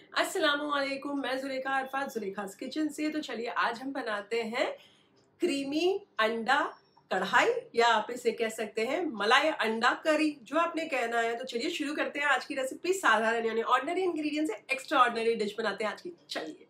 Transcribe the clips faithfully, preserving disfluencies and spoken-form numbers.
अस्सलामुअलैकुम, मैं ज़ुलेखा अरफात ज़ुलेखास किचन से। तो चलिए आज हम बनाते हैं क्रीमी अंडा कढ़ाई, या आप इसे कह सकते हैं मलाई अंडा करी, जो आपने कहना है। तो चलिए शुरू करते हैं आज की रेसिपी। साधारण यानी ऑर्डिनरी इंग्रेडिएंट से एक्स्ट्रा ऑर्डिनरी डिश बनाते हैं आज की। चलिए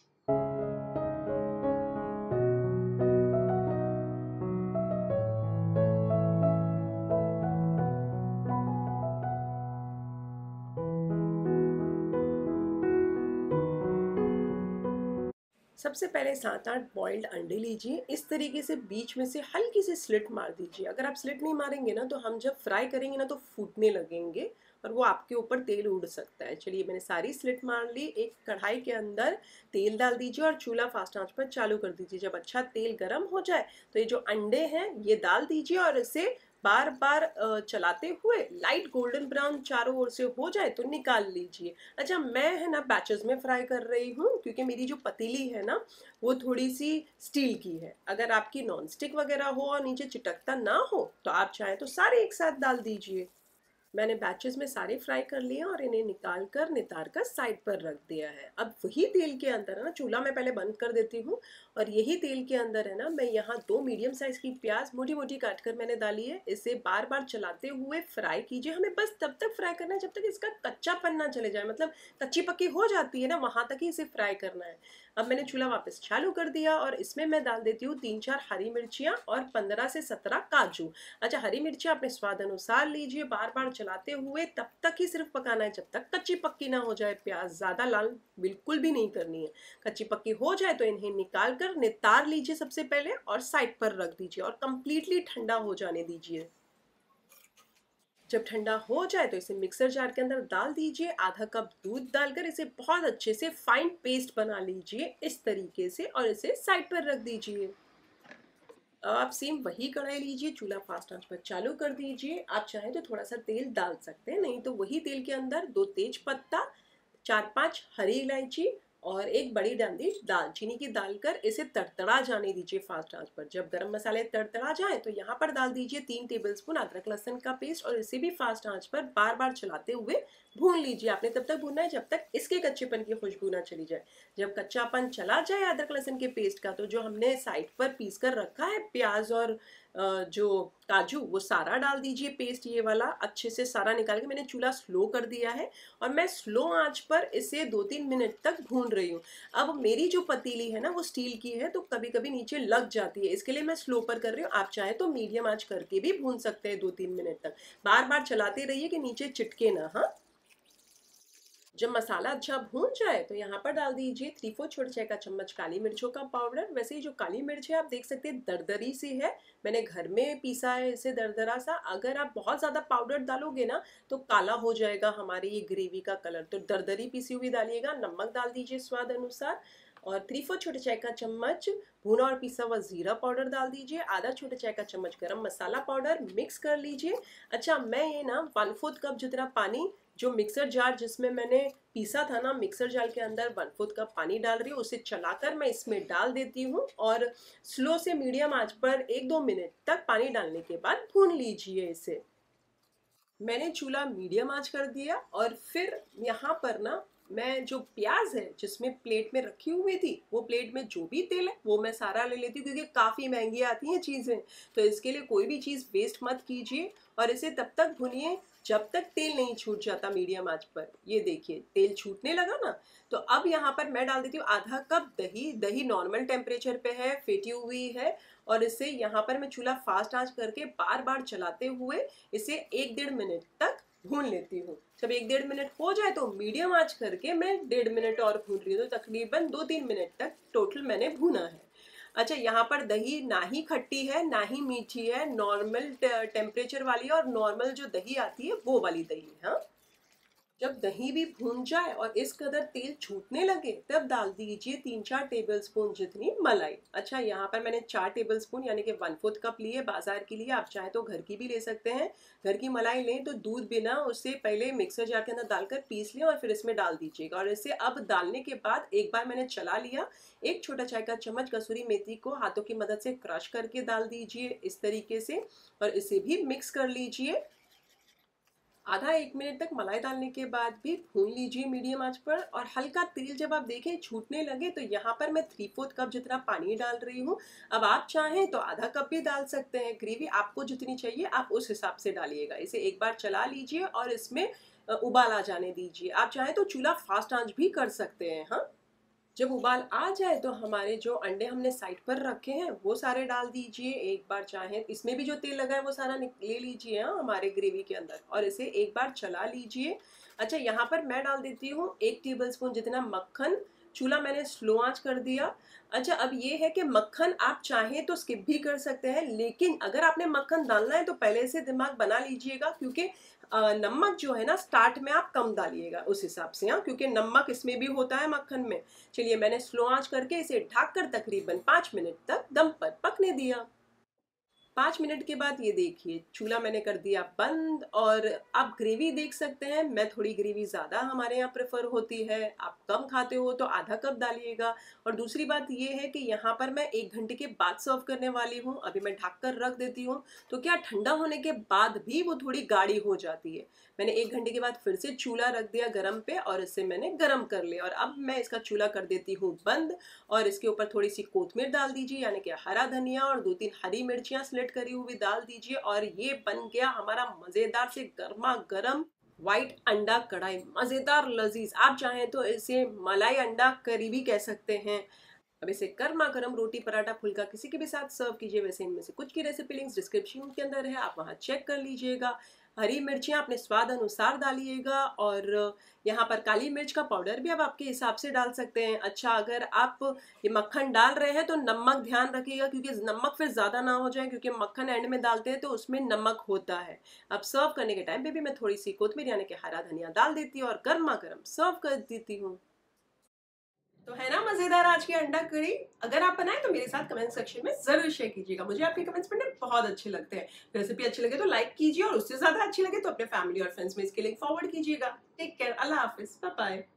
सबसे पहले सात आठ बॉइल्ड अंडे लीजिए। इस तरीके से बीच में से हल्की सी स्लिट मार दीजिए। अगर आप स्लिट नहीं मारेंगे ना तो हम जब फ्राई करेंगे ना तो फूटने लगेंगे और वो आपके ऊपर तेल उड़ सकता है। चलिए मैंने सारी स्लिट मार ली। एक कढ़ाई के अंदर तेल डाल दीजिए और चूल्हा फास्ट आंच पर चालू कर दीजिए। जब अच्छा तेल गर्म हो जाए तो ये जो अंडे हैं ये डाल दीजिए और इसे बार बार चलाते हुए लाइट गोल्डन ब्राउन चारों ओर से हो जाए तो निकाल लीजिए। अच्छा, मैं है ना बैचेस में फ्राई कर रही हूँ क्योंकि मेरी जो पतीली है ना वो थोड़ी सी स्टील की है। अगर आपकी नॉन स्टिक वगैरह हो और नीचे चिटकता ना हो तो आप चाहें तो सारे एक साथ डाल दीजिए। मैंने बैचेस में सारे फ्राई कर लिए और इन्हें निकाल कर नितार कर साइड पर रख दिया है। अब वही तेल के अंदर है ना, चूल्हा मैं पहले बंद कर देती हूँ और यही तेल के अंदर है ना, मैं यहाँ दो मीडियम साइज की प्याज मोटी मोटी काट कर मैंने डाली है। इसे बार बार चलाते हुए फ्राई कीजिए। हमें बस तब तक फ्राई करना है जब तक इसका कच्चापन ना चले जाए, मतलब कच्ची पक्की हो जाती है ना, वहां तक ही इसे फ्राई करना है। अब मैंने चूल्हा वापस चालू कर दिया और इसमें मैं डाल देती हूँ तीन चार हरी मिर्चियाँ और पंद्रह से सत्रह काजू। अच्छा, हरी मिर्चियाँ अपने स्वाद अनुसार लीजिए। बार बार चलाते हुए तब तक ही सिर्फ पकाना है जब तक कच्ची पक्की ना हो जाए। प्याज ज्यादा लाल बिल्कुल भी नहीं करनी है। कच्ची पक्की हो जाए तो इन्हें निकाल कर नितार लीजिए सबसे पहले और साइड पर रख दीजिए और कंप्लीटली ठंडा हो जाने दीजिए। जब ठंडा हो जाए तो इसे मिक्सर जार के अंदर डाल दीजिए। आधा कप दूध डालकर इसे बहुत अच्छे से फाइन पेस्ट बना लीजिए इस तरीके से और इसे साइड पर रख दीजिए। आप सेम वही कढ़ाई लीजिए, चूल्हा फास्ट आंच पर चालू कर दीजिए। आप चाहें तो थोड़ा सा तेल डाल सकते हैं, नहीं तो वही तेल के अंदर दो तेज पत्ता, चार पांच हरी इलायची और एक बड़ी डंडी दालचीनी की डालकर इसे तड़तड़ा जाने दीजिए फास्ट आंच पर। जब गरम मसाले तड़तड़ा जाए तो यहाँ पर डाल दीजिए तीन टेबलस्पून अदरक लहसुन का पेस्ट और इसे भी फास्ट आंच पर बार बार चलाते हुए भून लीजिए। आपने तब तक भूनना है जब तक इसके कच्चेपन की खुशबू ना चली जाए। जब कच्चापन चला जाए अदरक लहसुन के पेस्ट का, तो जो हमने साइड पर पीस कर रखा है प्याज और जो काजू, वो सारा डाल दीजिए। पेस्ट ये वाला अच्छे से सारा निकाल के मैंने चूल्हा स्लो कर दिया है और मैं स्लो आंच पर इसे दो तीन मिनट तक भून रही हूँ। अब मेरी जो पतीली है ना वो स्टील की है तो कभी कभी नीचे लग जाती है, इसके लिए मैं स्लो पर कर रही हूँ। आप चाहे तो मीडियम आंच करके भी भून सकते हैं दो तीन मिनट तक। बार बार चलाते रहिए कि नीचे चिटके ना। हाँ, जब मसाला अच्छा भून जाए तो यहाँ पर डाल दीजिए थ्री फोर छोटे चाय का चम्मच काली मिर्चों का पाउडर। वैसे ही जो काली मिर्च है आप देख सकते हैं दरदरी सी है, मैंने घर में पीसा है इसे दरदरा सा। अगर आप बहुत ज्यादा पाउडर डालोगे ना तो काला हो जाएगा हमारी ये ग्रेवी का कलर, तो दरदरी पीसी हुई डालिएगा। नमक डाल दीजिए स्वाद अनुसार और थ्री फोर छोटे चाय का चम्मच भुना और पिसा हुआ जीरा पाउडर डाल दीजिए। आधा छोटे चाय का चम्मच गरम मसाला पाउडर मिक्स कर लीजिए। अच्छा, मैं ये ना वन फोर्थ कप जितना पानी, जो मिक्सर जार जिसमें मैंने पीसा था ना, मिक्सर जार के अंदर वन फोर्थ कप पानी डाल रही हूँ। उसे चलाकर मैं इसमें डाल देती हूँ और स्लो से मीडियम आंच पर एक दो मिनट तक पानी डालने के बाद भून लीजिए इसे। मैंने चूल्हा मीडियम आंच कर दिया और फिर यहाँ पर ना मैं जो प्याज है जिसमें प्लेट में रखी हुई थी, वो प्लेट में जो भी तेल है वो मैं सारा ले लेती हूँ क्योंकि काफ़ी महंगी आती हैं चीज़ें, तो इसके लिए कोई भी चीज़ वेस्ट मत कीजिए और इसे तब तक भुनिए जब तक तेल नहीं छूट जाता मीडियम आंच पर। ये देखिए तेल छूटने लगा ना, तो अब यहाँ पर मैं डाल देती हूँ आधा कप दही। दही नॉर्मल टेम्परेचर पे है, फेटी हुई है और इसे यहाँ पर मैं चूल्हा फास्ट आंच करके बार बार चलाते हुए इसे एक डेढ़ मिनट तक भून लेती हूँ। जब एक डेढ़ मिनट हो जाए तो मीडियम आंच करके मैं डेढ़ मिनट और भून रही हूँ, तो तकरीबन दो तीन मिनट तक टोटल मैंने भूना है। अच्छा, यहाँ पर दही ना ही खट्टी है ना ही मीठी है, नॉर्मल टेम्परेचर वाली है और नॉर्मल जो दही आती है वो वाली दही है। हाँ, जब दही भी भून जाए और इस कदर तेल छूटने लगे तब डाल दीजिए तीन चार टेबलस्पून जितनी मलाई। अच्छा, यहाँ पर मैंने चार टेबलस्पून यानी कि वन फोर्थ कप लिए बाजार के लिए, आप चाहे तो घर की भी ले सकते हैं। घर की मलाई लें तो दूध बिना उससे पहले मिक्सर जार के अंदर डालकर पीस लें और फिर इसमें डाल दीजिएगा और इसे अब डालने के बाद एक बार मैंने चला लिया। एक छोटा चाय का चम्मच कसूरी मेथी को हाथों की मदद से क्रश करके डाल दीजिए इस तरीके से और इसे भी मिक्स कर लीजिए। आधा एक मिनट तक मलाई डालने के बाद भी भून लीजिए मीडियम आंच पर, और हल्का तेल जब आप देखें छूटने लगे तो यहाँ पर मैं थ्री फोर्थ कप जितना पानी डाल रही हूँ। अब आप चाहें तो आधा कप भी डाल सकते हैं। ग्रेवी आपको जितनी चाहिए आप उस हिसाब से डालिएगा। इसे एक बार चला लीजिए और इसमें उबाल आ जाने दीजिए। आप चाहें तो चूल्हा फास्ट आंच भी कर सकते हैं। हाँ, जब उबाल आ जाए तो हमारे जो अंडे हमने साइड पर रखे हैं वो सारे डाल दीजिए। एक बार चाहें इसमें भी जो तेल लगा है वो सारा ले लीजिए हाँ हमारे ग्रेवी के अंदर, और इसे एक बार चला लीजिए। अच्छा, यहाँ पर मैं डाल देती हूँ एक टेबलस्पून जितना मक्खन। चूल्हा मैंने स्लो आंच कर दिया। अच्छा, अब ये है कि मक्खन आप चाहें तो स्किप भी कर सकते हैं, लेकिन अगर आपने मक्खन डालना है तो पहले से दिमाग बना लीजिएगा, क्योंकि नमक जो है ना स्टार्ट में आप कम डालिएगा उस हिसाब से। हाँ, क्योंकि नमक इसमें भी होता है मक्खन में। चलिए, मैंने स्लो आंच करके इसे ढककर तकरीबन पाँच मिनट तक दम पर पकने दिया। पाँच मिनट के बाद ये देखिए चूल्हा मैंने कर दिया बंद, और आप ग्रेवी देख सकते हैं। मैं थोड़ी ग्रेवी ज़्यादा हमारे यहाँ प्रेफर होती है, आप कम खाते हो तो आधा कप डालिएगा। और दूसरी बात ये है कि यहाँ पर मैं एक घंटे के बाद सर्व करने वाली हूँ। अभी मैं ढक कर रख देती हूँ, तो क्या ठंडा होने के बाद भी वो थोड़ी गाढ़ी हो जाती है। मैंने एक घंटे के बाद फिर से चूल्हा रख दिया गरम पे, और इसे मैंने गरम कर लिया। और अब मैं इसका चूल्हा कर देती हूँ बंद, और इसके ऊपर थोड़ी सी कोथमीर डाल दीजिए, यानी कि हरा धनिया, और दो तीन हरी मिर्चियाँ स्लिट करी हुई डाल दीजिए। और ये बन गया हमारा मज़ेदार से गर्मा गर्म व्हाइट अंडा कढ़ाई, मज़ेदार लजीज। आप चाहें तो इसे मलाई अंडा करी भी कह सकते हैं। अब इसे गर्मा गर्म रोटी, पराठा, फुल्का किसी के भी साथ सर्व कीजिए। वैसे इनमें से कुछ की रेसिपी लिंक्स डिस्क्रिप्शन के अंदर है, आप वहाँ चेक कर लीजिएगा। हरी मिर्चियाँ अपने स्वाद अनुसार डालिएगा, और यहाँ पर काली मिर्च का पाउडर भी आप आपके हिसाब से डाल सकते हैं। अच्छा, अगर आप ये मक्खन डाल रहे हैं तो नमक ध्यान रखिएगा, क्योंकि नमक फिर ज़्यादा ना हो जाए, क्योंकि मक्खन एंड में डालते हैं तो उसमें नमक होता है। अब सर्व करने के टाइम पे भी मैं थोड़ी सी कोथमीर यानी कि हरा धनिया डाल देती हूँ और गर्मा गर्म सर्व कर देती हूँ। तो है ना मजेदार आज की अंडा करी। अगर आप बनाए तो मेरे साथ कमेंट सेक्शन में जरूर शेयर कीजिएगा। मुझे आपके कमेंट्स पढ़ने बहुत अच्छे लगते हैं। रेसिपी अच्छी लगे तो लाइक कीजिए, और उससे ज्यादा अच्छी लगे तो अपने फैमिली और फ्रेंड्स में इसके लिंक फॉरवर्ड कीजिएगा। टेक केयर, अल्लाह हाफिज, बाय बाय।